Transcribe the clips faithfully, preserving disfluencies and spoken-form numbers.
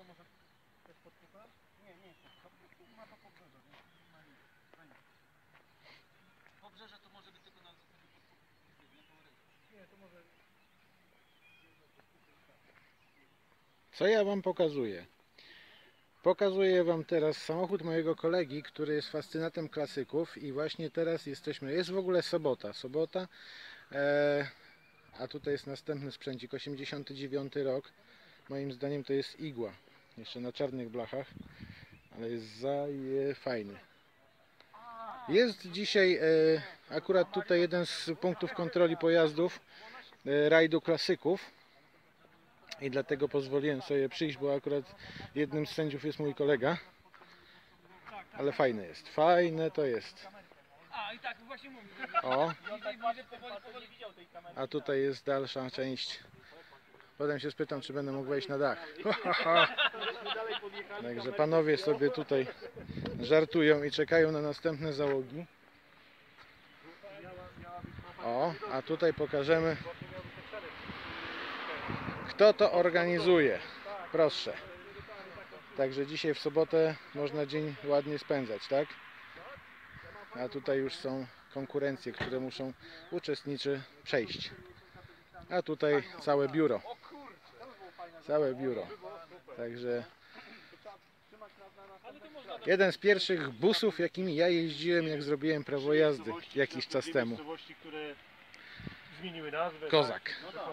może też podkupa? Nie, nie, ma to pobrzeże, więc ma nic. Pobrzeże to może być tylko na zasadzie podkupu. Nie, to może... Co ja wam pokazuję? Pokazuję wam teraz samochód mojego kolegi, który jest fascynatem klasyków i właśnie teraz jesteśmy, jest w ogóle sobota, sobota, e, a tutaj jest następny sprzęcik, osiemdziesiąty dziewiąty rok, moim zdaniem to jest igła, jeszcze na czarnych blachach, ale jest zaje fajny. Jest dzisiaj e, akurat tutaj jeden z punktów kontroli pojazdów e, rajdu klasyków. I dlatego pozwoliłem sobie przyjść, bo akurat jednym z sędziów jest mój kolega. Ale fajne jest, fajne to jest. A, i tak właśnie mówię. O, a tutaj jest dalsza część. Potem się spytam, czy będę mógł wejść na dach. Także panowie sobie tutaj żartują i czekają na następne załogi. O, a tutaj pokażemy, kto to organizuje. Proszę. Także dzisiaj w sobotę można dzień ładnie spędzać, tak? A tutaj już są konkurencje, które muszą uczestnicy przejść. A tutaj całe biuro. Całe biuro. Także jeden z pierwszych busów, jakimi ja jeździłem, jak zrobiłem prawo jazdy jakiś czas temu. Kozak.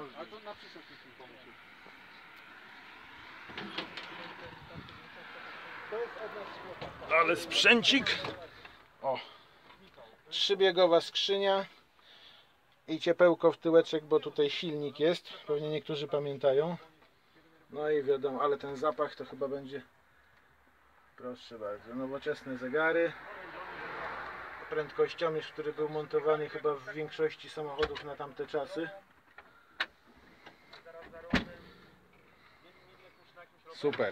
Ale sprzęcik. O, trzybiegowa skrzynia i ciepełko w tyłeczek, bo tutaj silnik jest, pewnie niektórzy pamiętają. No i wiadomo, ale ten zapach to chyba będzie, proszę bardzo, nowoczesne zegary, prędkościomierz, który był montowany chyba w większości samochodów na tamte czasy. Super.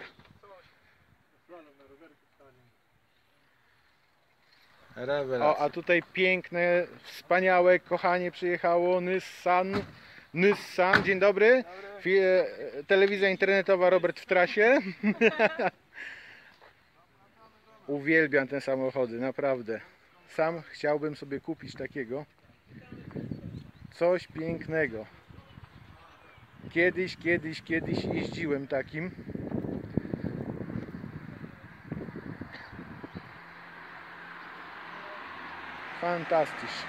O, a tutaj piękne, wspaniałe, kochanie przyjechało Nissan. Nissan, dzień dobry. dobry. Telewizja internetowa Robert w trasie. Uwielbiam te samochody, naprawdę. Sam chciałbym sobie kupić takiego. Coś pięknego. Kiedyś, kiedyś, kiedyś jeździłem takim. Fantastycznie.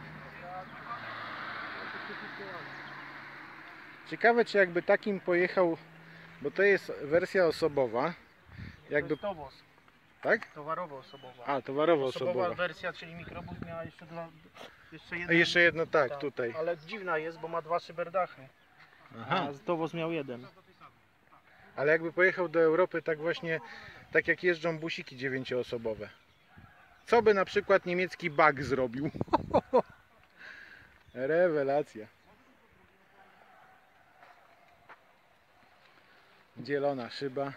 Ciekawe, czy jakby takim pojechał, bo to jest wersja osobowa. Jakby... To jest towoz. Tak? Towarowo-osobowa. A, towarowo-osobowa. Osobowa wersja, czyli mikrobus miała jeszcze dla... Jeszcze jedno, A jeszcze jedno, tak, tak, tutaj. Ale dziwna jest, bo ma dwa szyberdachy. Aha. A towoz miał jeden. Ale jakby pojechał do Europy tak właśnie, tak jak jeżdżą busiki dziewięcioosobowe. Co by na przykład niemiecki bug zrobił? Rewelacja. Dzielona szyba.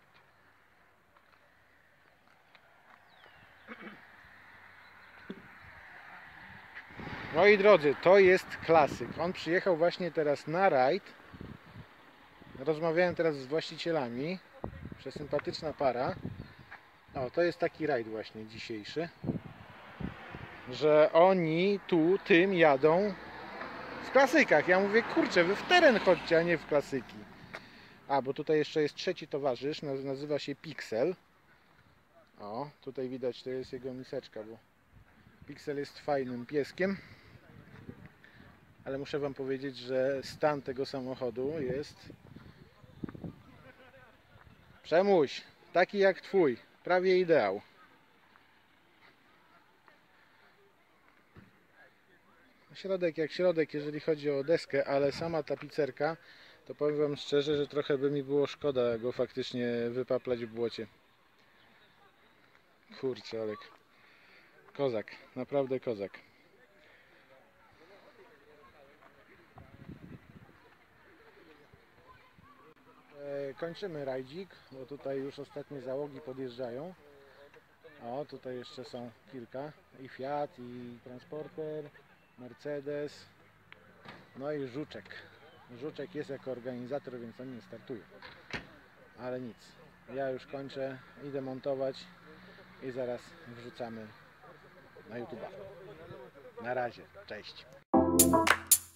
Moi drodzy, to jest klasyk. On przyjechał właśnie teraz na rajd. Rozmawiałem teraz z właścicielami. Przesympatyczna para. O, to jest taki rajd właśnie dzisiejszy. Że oni tu, tym jadą w klasykach. Ja mówię, kurczę, wy w teren chodźcie, a nie w klasyki. A, bo tutaj jeszcze jest trzeci towarzysz. Nazywa się Pixel. O, tutaj widać, to jest jego miseczka, bo Pixel jest fajnym pieskiem. Ale muszę wam powiedzieć, że stan tego samochodu jest... Przemuś, taki jak twój, prawie ideał. Środek jak środek, jeżeli chodzi o deskę, ale sama tapicerka, to powiem wam szczerze, że trochę by mi było szkoda go faktycznie wypaplać w błocie. Kurczę, ale kozak, naprawdę kozak. Kończymy rajdzik, bo tutaj już ostatnie załogi podjeżdżają. O, tutaj jeszcze są kilka. I Fiat, i Transporter, Mercedes. No i Żuczek. Żuczek jest jako organizator, więc on nie startuje. ale nic. Ja już kończę, idę montować i zaraz wrzucamy na YouTube'a. Na razie, cześć.